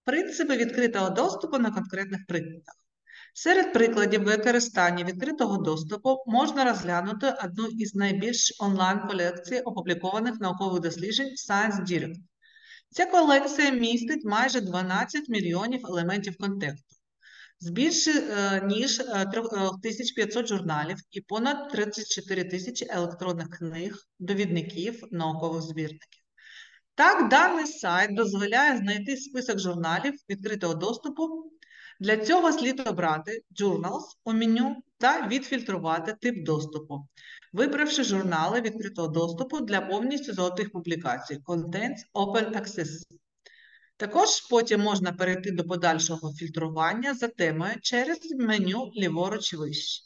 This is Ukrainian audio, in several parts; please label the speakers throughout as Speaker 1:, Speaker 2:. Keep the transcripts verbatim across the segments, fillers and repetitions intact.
Speaker 1: Принципи відкритого доступу на конкретних прикладах. Серед прикладів використання відкритого доступу можна розглянути одну із найбільш онлайн-колекцій опублікованих наукових досліджень ScienceDirect. Ця колекція містить майже дванадцять мільйонів елементів контексту, з більше ніж тисяча п'ятсот журналів і понад тридцять чотири тисячі електронних книг, довідників, наукових збірників. Так, даний сайт дозволяє знайти список журналів відкритого доступу. Для цього слід обрати Journals у меню та відфільтрувати тип доступу, вибравши журнали відкритого доступу для повністю золотих публікацій Contents Open Access. Також потім можна перейти до подальшого фільтрування за темою через меню ліворуч вище.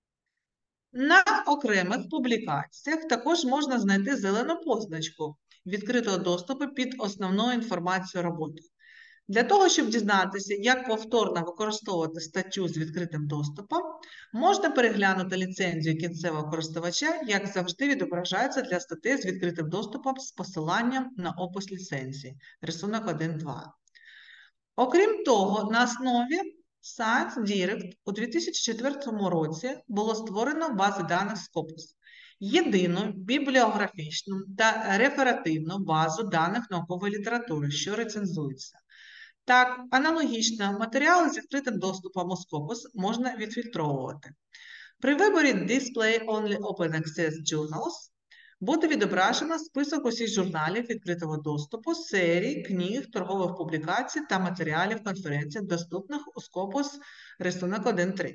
Speaker 1: На окремих публікаціях також можна знайти зелену позначку відкритого доступу під основною інформацією роботи. Для того, щоб дізнатися, як повторно використовувати статтю з відкритим доступом, можна переглянути ліцензію кінцевого користувача, як завжди відображається для статей з відкритим доступом з посиланням на опис ліцензії, рисунок один два. Окрім того, на основі ScienceDirect у дві тисячі четвертому році було створено базу даних Scopus, єдину бібліографічну та реферативну базу даних наукової літератури, що рецензується. Так, аналогічно, матеріали з відкритим доступом у Scopus можна відфільтровувати. При виборі Display Only Open Access Journals буде відображено список усіх журналів відкритого доступу, серій, книг, торгових публікацій та матеріалів конференцій, доступних у Scopus рисунок один три.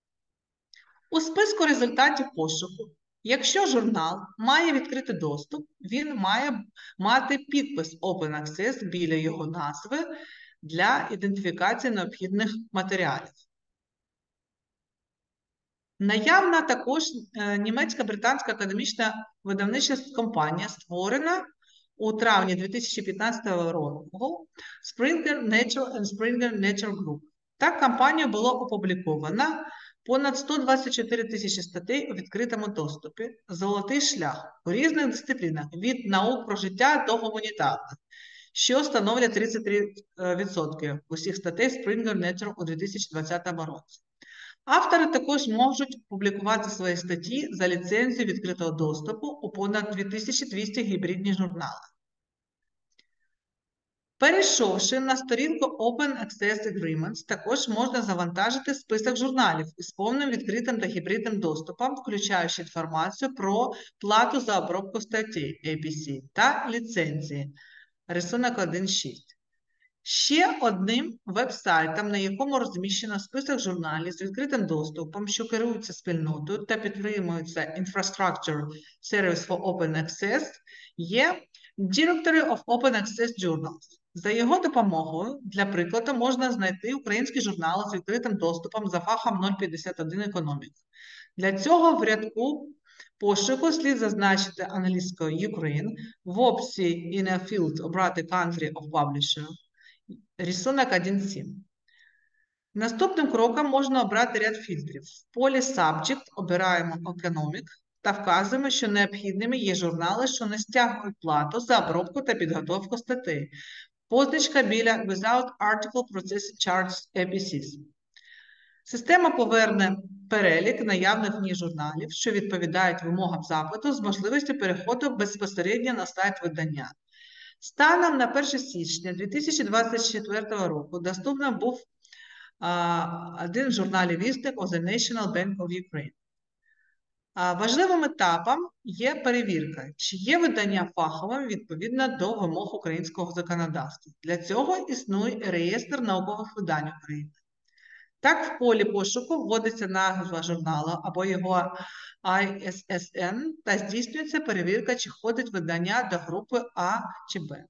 Speaker 1: У списку результатів пошуку, якщо журнал має відкритий доступ, він має мати підпис Open Access біля його назви для ідентифікації необхідних матеріалів. Наявна також німецько-британська академічна видавнича компанія, створена у травні дві тисячі п'ятнадцятого року Springer Nature and Springer Nature Group. Так, компанія була опублікована понад сто двадцять чотири тисячі статей у відкритому доступі, золотий шлях у різних дисциплінах, від наук про життя до гуманітарних, що становлять тридцять три відсотки усіх статей Springer Nature у дві тисячі двадцятому році. Автори також можуть публікувати свої статті за ліцензією відкритого доступу у понад дві тисячі двісті гібридних журналах. Перейшовши на сторінку Open Access Agreements, також можна завантажити список журналів із повним відкритим та гібридним доступом, включаючи інформацію про плату за обробку статей ей пі сі та ліцензії, рисунок один шість. Ще одним веб-сайтом, на якому розміщено список журналів з відкритим доступом, що керуються спільнотою та підтримується Infrastructure Service for Open Access, є Directory of Open Access Journals. За його допомогою, для прикладу, можна знайти українські журнали з відкритим доступом за фахом нуль п'ятдесят один економіка. Для цього в рядку пошуку слід зазначити англійською Ukraine, в опції In a field обрати Country of Publisher, рисунок один сім. Наступним кроком можна обрати ряд фільтрів. В полі Subject обираємо Economic та вказуємо, що необхідними є журнали, що не стягують плату за обробку та підготовку статей. Позначка біля Without Article Processing Charges ей пі сі. Система поверне перелік наявних в ній журналів, що відповідають вимогам запиту, з можливістю переходу безпосередньо на сайт видання. Станом на перше січня дві тисячі двадцять четвертого року доступним був а, один журнал «Вісник» of the National Bank of Ukraine. А, важливим етапом є перевірка, чи є видання фаховим відповідно до вимог українського законодавства. Для цього існує реєстр наукових видань України. Так, в полі пошуку вводиться назва журналу або його ай ес ес ен та здійснюється перевірка, чи входить видання до групи А чи Б.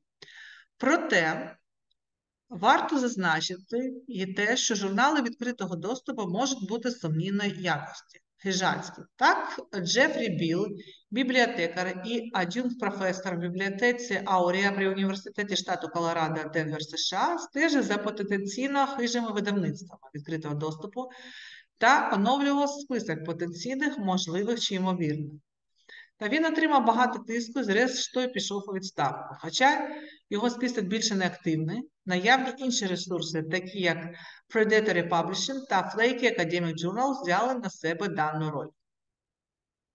Speaker 1: Проте, варто зазначити і те, що журнали відкритого доступу можуть бути сумнівної якості. Хижацькі. Так, Джефрі Білл, бібліотекар і ад'юнкт-професор в бібліотеці Аурія при університеті штату Колорадо, Денвер, США, стежить за потенційно хижими видавництвами відкритого доступу та оновлював список потенційних, можливих чи ймовірних. Та він отримав багато тиску і зрештою пішов у відставку. Хоча його список більше не активний, наявні інші ресурси, такі як Predatory Publishing та Flaky Academic Journal, взяли на себе дану роль.